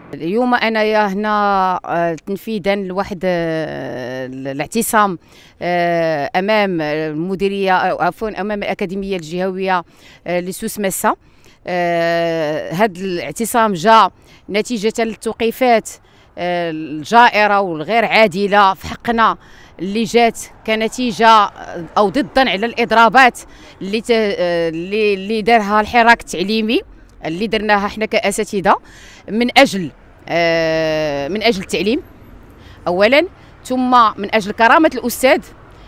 اليوم انايا هنا تنفيذا لواحد الاعتصام امام المديريه او عفوا امام الاكاديميه الجهويه لسوس مسا. هذا الاعتصام جاء نتيجه للتوقيفات الجائره والغير عادله في حقنا اللي جات كنتيجه او ضدا على الاضرابات اللي دارها الحراك التعليمي اللي درناها حنا كاساتذه من اجل التعليم اولا، ثم من اجل كرامه الاستاذ،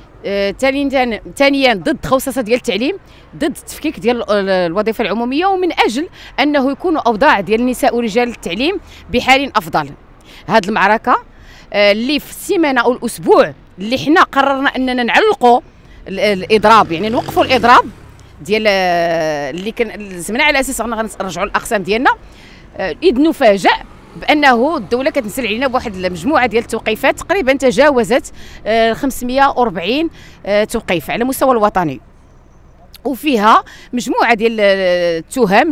ثانيا ضد خوصصه ديال التعليم، ضد التفكيك ديال الوظيفه العموميه، ومن اجل انه يكونوا اوضاع ديال النساء ورجال التعليم بحال افضل. هذه المعركه اللي في السيمانه او الاسبوع اللي حنا قررنا اننا نعلقوا الاضراب، يعني نوقفوا الاضراب ديال اللي كان زمنا على اساس غنرجعوا الاقسام ديالنا، اذ نفاجأ بانه الدوله كتنزل علينا بواحد المجموعه ديال التوقيفات تقريبا تجاوزت 540 توقيف على مستوى الوطني، وفيها مجموعه ديال التهم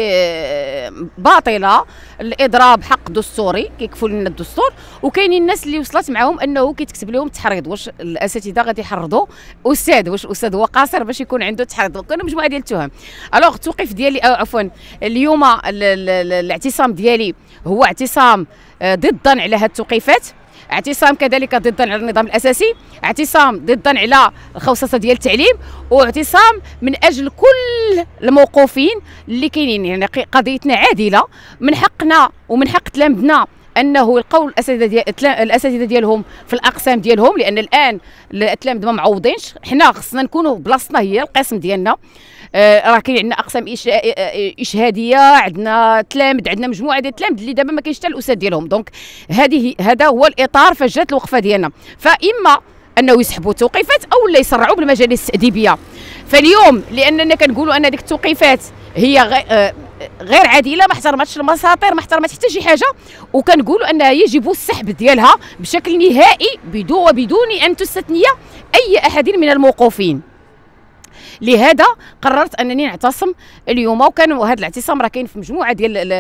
اللي باطله، الاضراب حق دستوري كيكفل لنا الدستور، وكاينين الناس اللي وصلت معهم انه كيتكتب لهم التحريض. واش الاساتذه غادي يحرضوا استاذ؟ واش الاستاذ هو قاصر باش يكون عنده تحريض؟ كانوا مجموعه ديال التهم. الوغ التوقيف ديالي عفوا اليوم الاعتصام ديالي هو اعتصام ضدا على هذه التوقيفات، اعتصام كذلك ضدا على النظام الاساسي، اعتصام ضدا على الخوصصه ديال التعليم، واعتصام من اجل كل الموقوفين اللي كاينين. يعني قضيتنا عادله، من حقنا ومن حق تلامذنا انه يلقاو الاساتذه ديالهم في الاقسام ديالهم، لان الان التلامذه ما معوضينش. حنا خصنا نكونوا بلاصتنا هي القسم ديالنا. راه كاين عندنا اقسام اشهاديه، عندنا تلامذ، عندنا مجموعه ديال التلامذ اللي دابا ما كاينش حتى الاستاذ ديالهم. دونك هذا هو الاطار فاش جات الوقفه ديالنا، فاما انه يسحبوا التوقيفات او لا يسرعوا بالمجالس التاديبيه. فاليوم لاننا كنقولوا ان ديك التوقيفات هي غير عادله، ما احترمتش المساطر، ما احترمت حتى شي حاجه، وكنقولوا انها يجب السحب ديالها بشكل نهائي بدون ان تستثني اي احد من الموقوفين. لهذا قررت انني نعتصم اليوم، وكان هذا الاعتصام راه كاين في مجموعه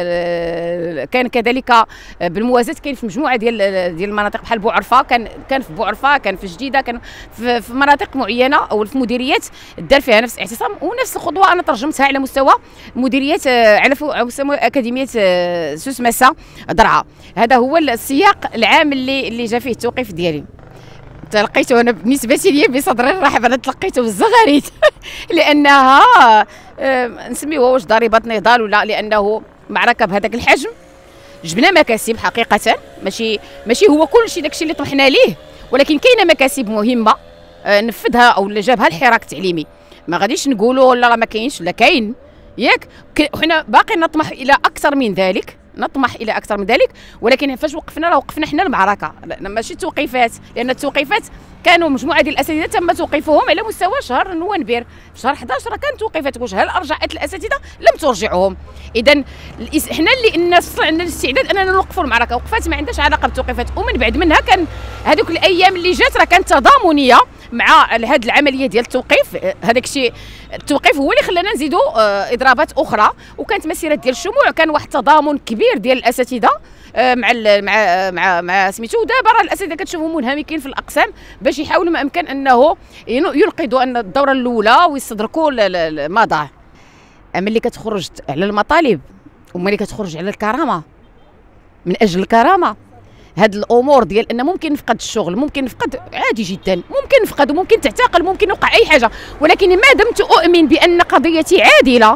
ديال كان كذلك بالموازاه كاين في مجموعه ديال المناطق بحال بوعرفه، كان في بوعرفه، كان في جديده، كان في مناطق معينه او في مديريات دار فيها نفس الاعتصام، ونفس الخطوه انا ترجمتها على مستوى مديريات على مستوى اكاديميه سوس مسا درعا. هذا هو السياق العام اللي جا فيه التوقيف ديالي. تلقيته انا بالنسبه لي بصدر الرحب، انا تلقيته بالزغاريد لانها نسميوها واش ضريبه نضال ولا، لانه معركه بهذاك الحجم جبنا مكاسب حقيقه، ماشي هو كل شيء داكشي اللي طمحنا ليه، ولكن كاينه مكاسب مهمه نفذها او اللي جابها الحراك التعليمي. ما غاديش نقولوا لا راه ما كاينش، لا كاين ياك، وحنا باقي نطمح الى اكثر من ذلك، ولكن فاش وقفنا حنا المعركه، ماشي التوقيفات، لان التوقيفات كانوا مجموعه ديال الاساتذه تم توقيفهم على مستوى شهر نوفمبر. في شهر 11 راه كانت توقيفات، واش هل ارجعت الاساتذه؟ لم ترجعهم. اذا حنا اللي الناس عندنا الاستعداد اننا نوقفوا المعركه، وقفات ما عندهاش علاقه بالتوقيفات، ومن بعد منها كان هذوك الايام اللي جات راه كانت تضامنيه مع هذه العمليه ديال التوقيف. هذاك الشيء التوقيف هو اللي خلانا نزيدوا اضرابات اخرى، وكانت مسيره ديال الشموع، كان واحد التضامن كبير ديال الاساتذه مع سميتو. ودابا راه الاساتذه كتشوفهم منهمكين في الاقسام باش يحاولوا ما امكن انه ينقذوا ان الدوره الاولى ويستدركوا ما ضاع. اما اللي كتخرج على المطالب وملي كتخرج على الكرامه، من اجل الكرامه، هاد الامور ديال ان ممكن نفقد الشغل، ممكن نفقد، عادي جدا، ممكن نفقد وممكن تعتقل، ممكن يوقع اي حاجه، ولكن ما دمت اؤمن بان قضيتي عادله،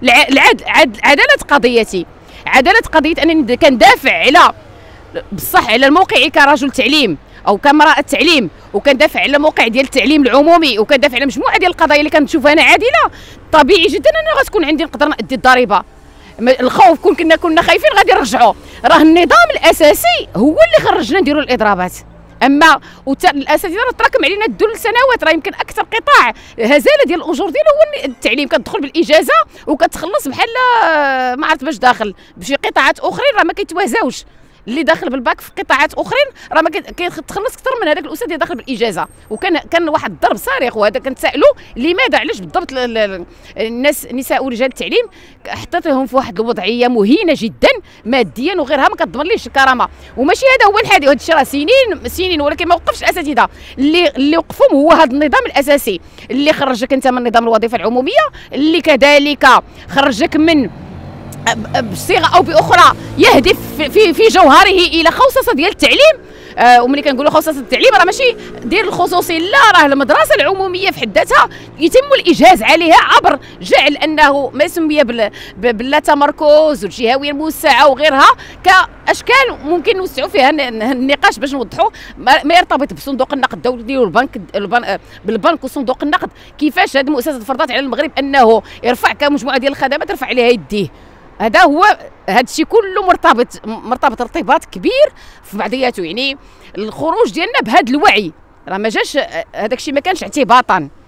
عداله قضيه انني كندافع على بصح على الموقع كرجل تعليم او كامراه التعليم، وكندافع على الموقع ديال التعليم العمومي، وكندافع على مجموعه ديال القضايا اللي كنشوفها انا عادله، طبيعي جدا انا غتكون عندي نقدر نادي الضريبه. الخوف كنا خايفين غادي نرجعوا، راه النظام الاساسي هو اللي خرجنا نديروا الاضرابات. اما الاساتذه راه تراكم علينا الدول سنوات، راه يمكن اكثر قطاع هزاله ديال الاجور ديالو هو التعليم، كتدخل بالاجازه وكتخلص بحال ما عرفت باش داخل بشي قطاعات اخرين راه ما كيتوازاوش. اللي داخل بالباك في قطاعات اخرين راه ما كيتخلص اكثر من هذاك الاستاذ اللي داخل بالاجازه. وكان واحد الضرب صارخ، وهذا كنتسائلوا لماذا علاش بالضبط الناس نساء ورجال التعليم حطيتهم في واحد الوضعيه مهينه جدا ماديا وغيرها، ما كتضمنليش الكرامه. وماشي هذا هو الحادي، هذا الشيء راه سنين، ولكن ما وقفش الاساتذه اللي وقفهم هو هذا النظام الاساسي اللي خرجك انت من نظام الوظيفه العموميه، اللي كذلك خرجك من بصيغه او باخرى يهدف في جوهره الى خوصصه ديال التعليم. وملي كنقولوا خوصصه التعليم راه ماشي ديال الخصوصي، لا، راه المدرسه العموميه في حد ذاتها يتم الاجهاز عليها عبر جعل انه ما سمي باللا تمركز والجهويه الموسعه وغيرها كاشكال ممكن نوسعوا فيها النقاش باش نوضحوا ما يرتبط بصندوق النقد الدولي والبنك بالبنك وصندوق النقد، كيفاش هذه المؤسسه فرضت على المغرب انه يرفع كمجموعه ديال الخدمات يرفع عليها يديه. هذا الشيء كله مرتبط ارتباط كبير في بعضياته. يعني الخروج ديالنا بهذا الوعي راه ما جاش، هذاك الشيء ما كانش اعتباطا.